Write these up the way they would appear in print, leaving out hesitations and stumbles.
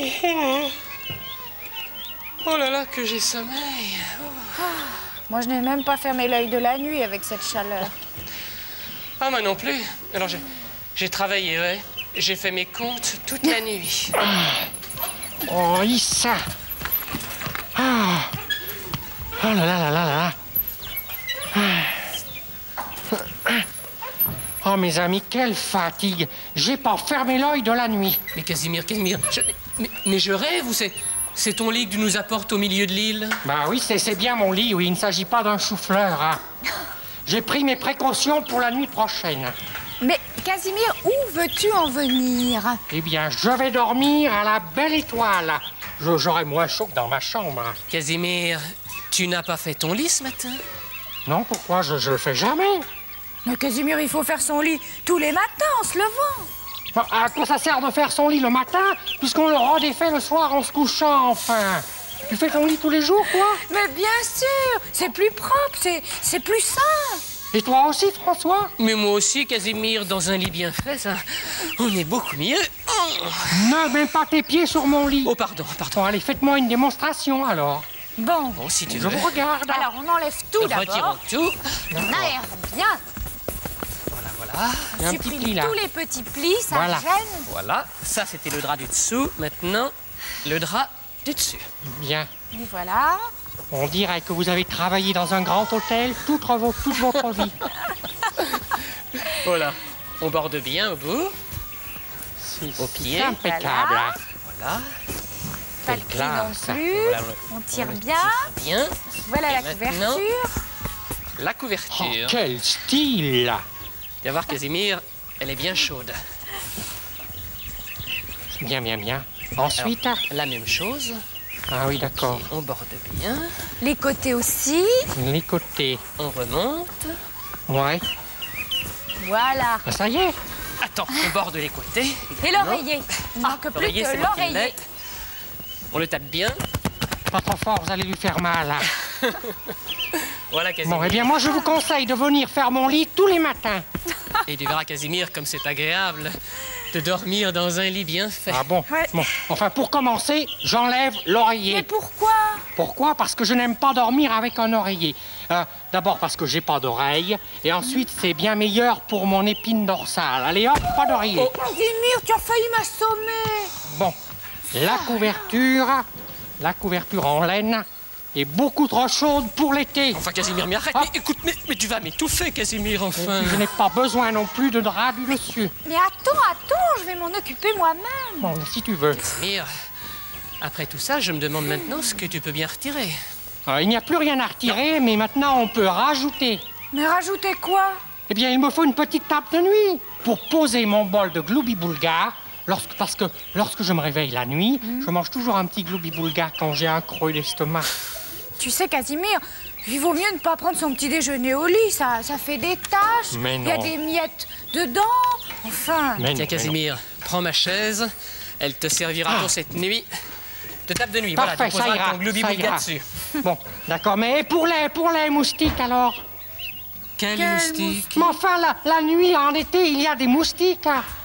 Oh là là, que j'ai sommeil. Moi, je n'ai même pas fermé l'œil de la nuit avec cette chaleur. Ah, moi non plus. Alors, j'ai travaillé, ouais. J'ai fait mes comptes toute la nuit. Oh, Issa. Ah. Oh là là là là là. Oh, mes amis, quelle fatigue. J'ai pas fermé l'œil de la nuit. Mais Casimir, mais je rêve ou c'est ton lit que tu nous apportes au milieu de l'île? Bah oui, c'est bien mon lit, oui. Il ne s'agit pas d'un chou-fleur, hein. J'ai pris mes précautions pour la nuit prochaine. Mais Casimir, où veux-tu en venir? Eh bien, je vais dormir à la belle étoile. J'aurai moins chaud que dans ma chambre. Casimir, tu n'as pas fait ton lit ce matin? Non, pourquoi? Je le fais jamais. Mais Casimir, il faut faire son lit tous les matins en se levant. À quoi ça sert de faire son lit le matin, puisqu'on le redéfait le soir en se couchant, enfin? Tu fais ton lit tous les jours, toi? Mais bien sûr, c'est plus propre, c'est plus sain. Et toi aussi, François? Mais moi aussi, Casimir, dans un lit bien fait, ça, on est beaucoup mieux. Ne mets pas tes pieds sur mon lit. Oh, pardon. Bon, allez, faites-moi une démonstration, alors. Bon, Si tu Je veux. vous regarde. alors on enlève tout Retirons d'abord. tout. On aère bien. Voilà. Il y a On un petit supprime pli, là. tous les petits plis, ça Voilà. gêne. Voilà. Ça, c'était le drap du dessous. Maintenant, le drap du dessus. Bien. Et voilà. On dirait que vous avez travaillé dans un grand hôtel toute votre vie. Voilà. On borde bien au bout. Au pied. C'est impeccable. Voilà. Voilà. Pas le pli non classe. plus. Voilà, On tire le bien. tire bien. Voilà Et la maintenant, couverture. La Oh, couverture. quel style! Tu vas voir, Casimir, elle est bien chaude. Bien. Ensuite, La même chose. ah oui, d'accord. On borde bien. Les côtés aussi. Les côtés. On remonte. Ouais. Voilà. Ah, ça y est. Attends, on borde les côtés. Et l'oreiller. Il ne manque plus L'oreiller, que c'est moi qui l'oreiller. l'ai. On le tape bien. Pas trop fort, vous allez lui faire mal. Hein. Voilà, Casimir. Bon, eh bien, moi, je vous conseille de venir faire mon lit tous les matins. Et tu verras, Casimir, comme c'est agréable de dormir dans un lit bien fait. Ah bon? Ouais. Bon, enfin, pour commencer, j'enlève l'oreiller. Mais pourquoi? Pourquoi? Parce que je n'aime pas dormir avec un oreiller. D'abord parce que j'ai pas d'oreille, et ensuite c'est bien meilleur pour mon épine dorsale. Allez hop, pas d'oreiller. Casimir, tu as failli m'assommer. Bon, la couverture en laine est beaucoup trop chaude pour l'été. Enfin, Casimir, mais arrête. Ah. Mais écoute, mais tu vas m'étouffer, Casimir, enfin. Je n'ai pas besoin non plus de drap du dessus. Mais attends, je vais m'en occuper moi-même. Bon, si tu veux. Casimir, après tout ça, je me demande maintenant ce que tu peux bien retirer. Il n'y a plus rien à retirer, mais maintenant on peut rajouter. Mais rajoutez quoi? Eh bien, il me faut une petite table de nuit pour poser mon bol de gloubi-boulga. Parce que lorsque je me réveille la nuit, je mange toujours un petit gloubi-boulga quand j'ai un creux d'estomac. Tu sais, Casimir, il vaut mieux ne pas prendre son petit déjeuner au lit. Ça fait des taches. Mais Il y a non. des miettes dedans. Enfin. Mais Tiens, non, Casimir, prends ma chaise. Elle te servira pour cette nuit. De table de nuit, Parfait, voilà, tu ça poseras ira, ton gloubi ça boulga ira. dessus. Bon, d'accord, mais pour les moustiques alors? Quel Quel moustique. Mais enfin, la nuit, en été, il y a des moustiques.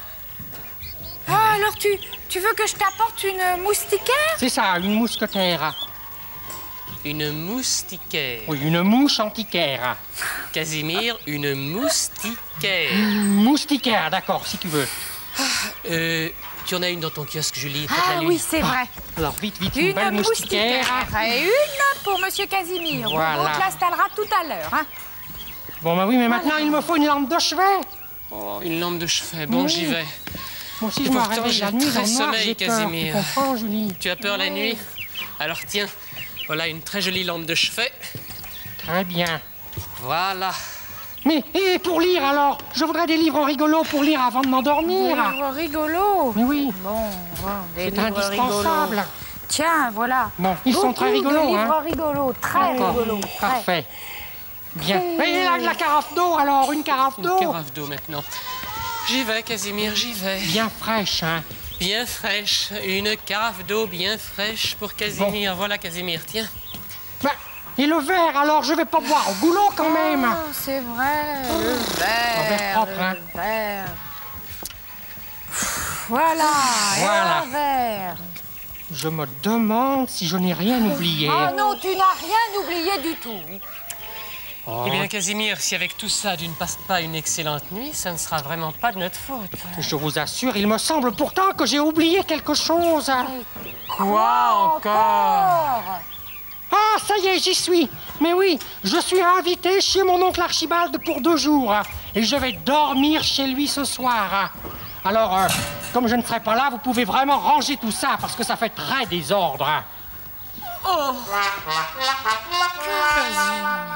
Ah, alors tu veux que je t'apporte une moustiquaire? C'est ça, une mousquetaire. Une moustiquaire. Oui, une mouche antiquaire. Casimir, une moustiquaire. Moustiquaire, d'accord, si tu veux. Tu en as une dans ton kiosque, Julie, prête la Ah nuit. oui, c'est vrai. Alors, vite, une belle Une moustiquaire. Et une pour Monsieur Casimir. Voilà. On te l'installera tout à l'heure. Hein. Bon, bah oui, mais maintenant, il me faut une lampe de chevet. Oh, une lampe de chevet. Bon, Oui. j'y vais. Moi aussi, Et je me pourtant, réveille j'ai la nuit très dans le noir, sommeil, j'ai peur. Casimir. Tu comprends, Julie? Tu as peur la nuit? Alors tiens, voilà une très jolie lampe de chevet. Très bien. Voilà. Mais, et pour lire, alors? Je voudrais des livres rigolos pour lire avant de Des m'endormir. livres rigolos. Mais oui, Bon, des c'est livres indispensable. rigolos. Tiens, voilà. Bon, ils sont Beaucoup très rigolos, de livres hein? rigolos, très D'accord, rigolos. très. parfait. Bien. Et la carafe d'eau, alors? Une carafe Une d'eau? carafe d'eau maintenant. J'y vais, Casimir, j'y vais. Bien fraîche, hein? Bien fraîche. Une carafe d'eau bien fraîche pour Casimir. Voilà, Casimir, tiens. Ben, et le verre, alors? Je vais pas boire au goulot, quand même. Ah, c'est vrai, le verre. verre propre, hein. Le verre. Voilà, et Voilà. un verre. Je me demande si je n'ai rien oublié. Ah non, tu n'as rien oublié du tout. Oh, Eh bien, Casimir, si avec tout ça, tu ne passes pas une excellente nuit, ça ne sera vraiment pas de notre faute. je vous assure, il me semble pourtant que j'ai oublié quelque chose. Quoi encore? Ah, ça y est, j'y suis. Mais oui, je suis invité chez mon oncle Archibald pour 2 jours. Et je vais dormir chez lui ce soir. Alors, comme je ne serai pas là, vous pouvez vraiment ranger tout ça, parce que ça fait très désordre. Oh! Casimir.